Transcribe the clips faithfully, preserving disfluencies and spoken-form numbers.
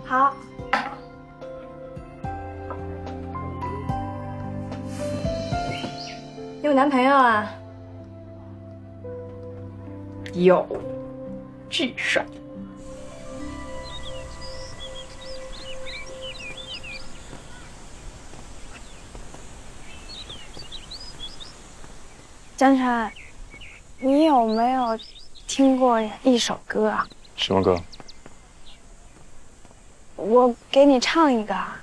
好。你有男朋友啊？ 有，巨帅。 江川，你有没有听过一首歌啊？ 什么歌？ 我给你唱一个啊。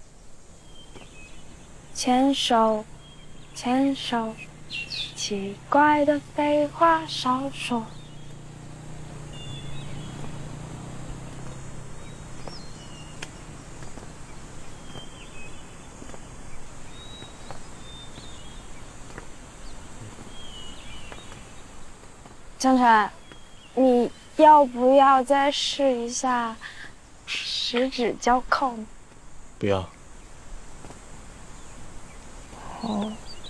牵手，牵手，奇怪的废话少说。江川，你要不要再试一下十指交扣呢？ 不要。 哦。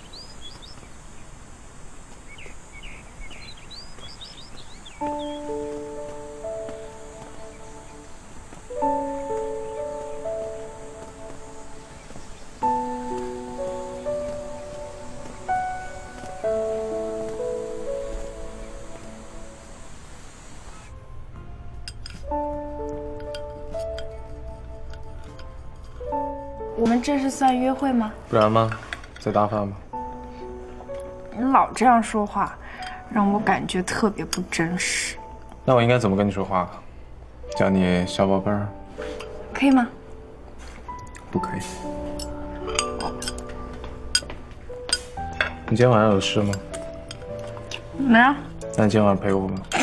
我们这是算约会吗？ 不然吗？在打发吗？ 你老这样说话，让我感觉特别不真实。 那我应该怎么跟你说话？叫你小宝贝儿？ 可以吗？ 不可以。你今天晚上有事吗？ 没有。 那你今天晚上陪我吗？